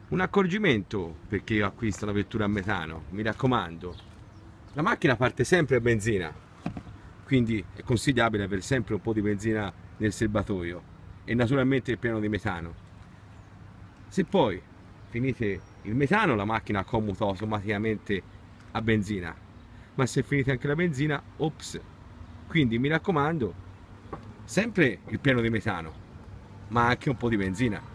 Un accorgimento per chi acquista una vettura a metano, mi raccomando, la macchina parte sempre a benzina, quindi è consigliabile avere sempre un po' di benzina nel serbatoio e naturalmente il pieno di metano. Se poi finite il metano, la macchina commuta automaticamente a benzina, ma se finite anche la benzina, ops! Quindi mi raccomando, sempre il pieno di metano, ma anche un po' di benzina.